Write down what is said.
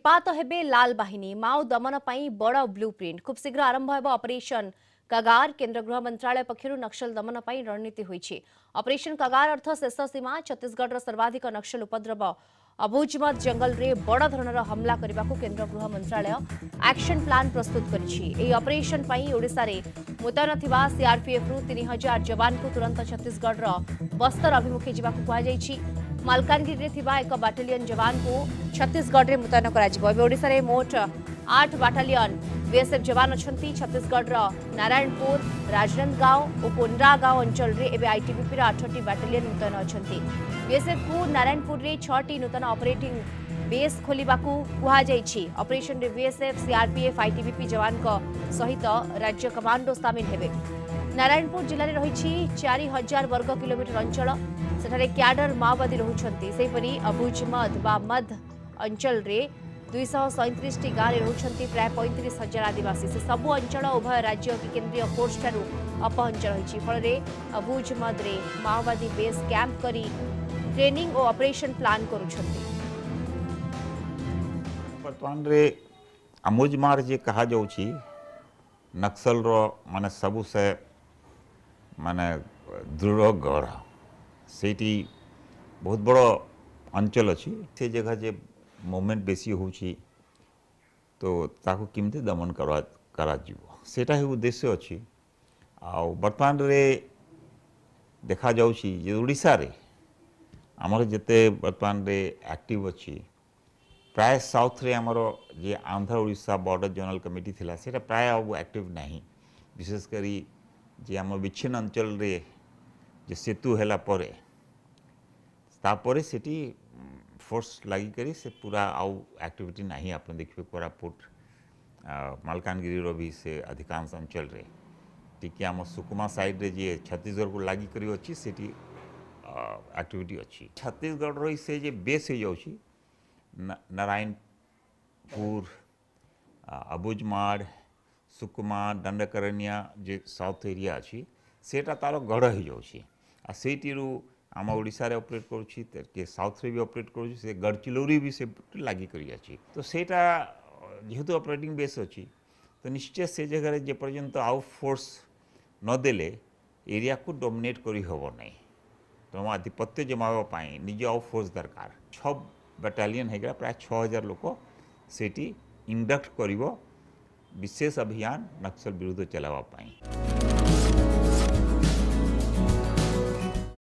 पात हेबे लाल बाहिनी माओ दमन पई बड़ ब्लूप्रिंट खूब शीघ्र आरंभ हेब ऑपरेशन कगार। केंद्र गृह मंत्रालय पक्षर नक्सल दमन पई रणनीति होईछि। ऑपरेशन कगार अर्थ शेष सीमा छत्तीसगढ़ सर्वाधिक नक्सल उपद्रव अबुझमत जंगल रे बड़ धरणर हमला करने को केंद्र गृह मंत्रालय एक्शन प्लान प्रस्तुत करिछि। एही ऑपरेशन पई ओडिशा रे मुतयन थिबा सीआरपीएफ रु 3000 जवान को तुरंत छत्तीसगढ़ रो बस्तर अभिमुखे जिबाकु कुहा जायछि। मालकानगिरी थिबा एक बाटालियन जवान को छत्तीसगढ़ रे मुतयन करा ओडिशा रे मोट 8 बाटालियन बीएसएफ जवान अछंती। छत्तीसगढ़ रो नारायणपुर राजनांदगांव और कोंडागांव अंचल रे एबे आईटीबीपी रो 8टी बाटालियन मुतयन अछंती। बीएसएफ को नारायणपुर रे 6टी नूतन ऑपरेटिंग बेस खोलिबाकू कुहा जायछि। ऑपरेशन रे बीएसएफ सीआरपीएफ आईटीबीपी जवान को सहित राज्य कमांडो शामिल हेबे। नारायणपुर जिले में रही 4000 वर्ग किलोमीटर अंचल सेठारे क्याडर माओवादी रहुछंती। सेहिपरि अबुझमत बा मध अंचल रे 237 टी गाँव रहुछंती प्राय 35,000 आदिवासी। से सबु अंचल उभय राज्य की केंद्रीय फोर्स ठारू अपहंच रही फल अबुझमत रे माओवादी बेस कैंप करी ट्रेनिंग और ऑपरेशन प्लान करुछंती। वर्तमान रे अबुझमार जे कहा जाउछि नक्सल रो माने सबु से माने दृढ़ गढ़ सेठी बहुत बड़ अंचल अच्छी से जगह जे मूवमेंट बेसी होछि तो ताको किमते दमन करा जीवो सेटा ही उद्देश्य अच्छी। आ वर्तमान रे देखा जाउछि जे ओडिशा रे हमर जते वर्तमान रे एक्टिव अच्छी प्राय साउथ रे हमर जे Andhra Odisha border zonal committee थिला सेटा प्राय अब एक्टिव नहीं। विशेष करी जे हम विच्छिन्न अंचल रे जे सेतु हैला परे तापरे सेठी फोर्स लगी करी से पूरा आउ एक्टिविटी नहीं। आप देखिए कोरापुट मालकानगिरी रो भी से अधिकांश अंचल रे टिके आम सुकुमा साइड रे जे छत्तीसगढ़ को लगी करी अच्छी सेठी एक्टिविटी अच्छी। छत्तीसगढ़ रो से जे बेस हो जाउछि नारायणपुर अबुझमाड़ सुकुमा दंडकरनिया जे साउथ एरिया अच्छी सेटा तार गढ़ हो जाउछि। आ सेटीरु आम ओडिशा रे ऑपरेट करुछि के साउथ रे भी ऑपरेट करुछि से गढ़चिलौरी भी से लगी करी अछि। तो सेटा जेहेतु ऑपरेटिंग बेस अच्छी तो निश्चय से जगह जे पर्यंत आउ फोर्स न देले एरिया को डोमिनेट करी होबो नहीं। तो आधिपत्य जमावा पाई निज आउ फोर्स दरकार 6 बाटालियन हेगा प्राय 6000 लोक सेठी इंडक्ट करिवो विशेष अभियान नक्सल विरुद्ध चलावा पाई।